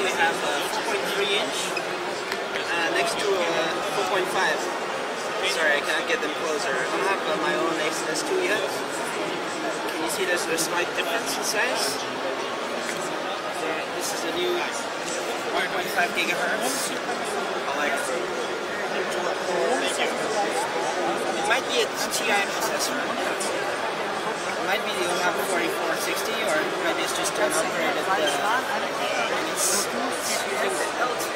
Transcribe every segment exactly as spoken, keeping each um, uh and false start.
we have a four point three inch uh, next to a four point five. Sorry, I can't get them closer. I don't have uh, my own X S two yet. Can you see there's a slight difference in size? There, this is a new one point five gigahertz. I like it. It might be a T I processor. It might be the OMAP forty-four sixty, or maybe it's just an upgrade of the. And it's, it's using the L T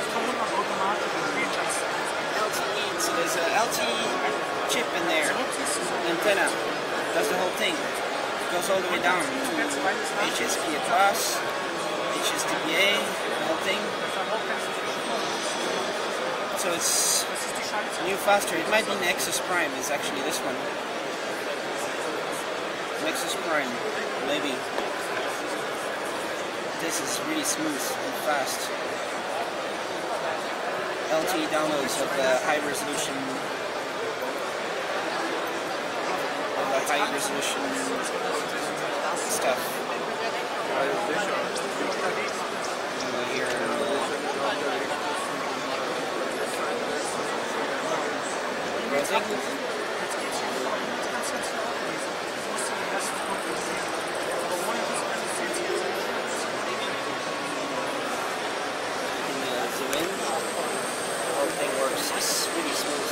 E. So there's a L T E chip in there. An antenna does the whole thing. It goes all the way down to H S P A plus, H S D B A, the whole thing. So it's new faster. It might be Nexus Prime. Is actually this one. Nexus Prime, maybe. This is really smooth and fast. L T E downloads of the high resolution, of the high resolution stuff. Over here. Browsing. It's really smooth.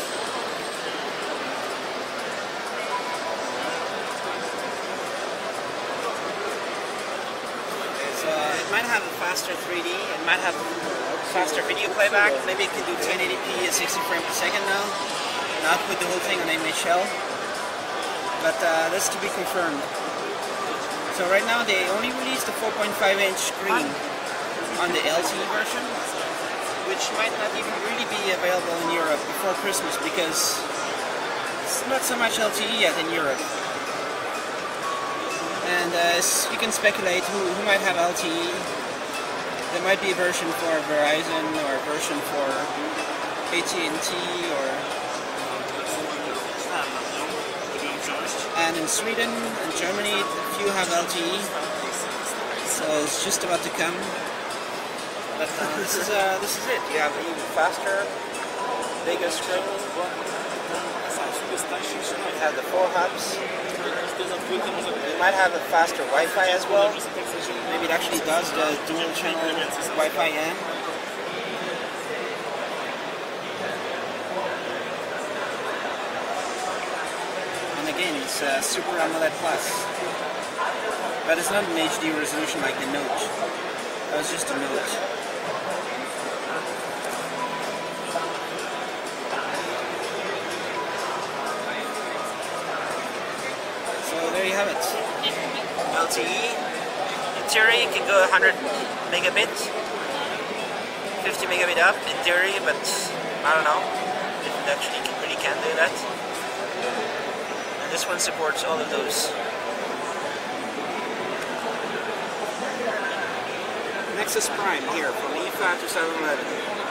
So it might have a faster three D, it might have faster video playback, maybe it can do ten eighty p at sixty frames per second now, and output the whole thing on M H L, but uh, that's to be confirmed. So right now they only released the four point five inch screen on the L T E version, which might not even really be available in Europe before Christmas, because it's not so much L T E yet in Europe. And uh, you can speculate who, who might have L T E. There might be a version for Verizon, or a version for A T and T, or... And in Sweden and Germany, a few have L T E. So it's just about to come. But uh, this is uh, this is it. You have an even faster, bigger screen. You have the four hubs. You might have a faster Wi-Fi as well. Maybe it actually does the dual channel Wi-Fi M. And again, it's uh, Super AMOLED Plus. But it's not an H D resolution like the Note. That was just a Note. There you have it. L T E. In theory, it can go one hundred megabit, fifty megabit up in theory, but I don't know if it actually can, really can do that. And this one supports all of those. Nexus Prime here from E F A twenty eleven.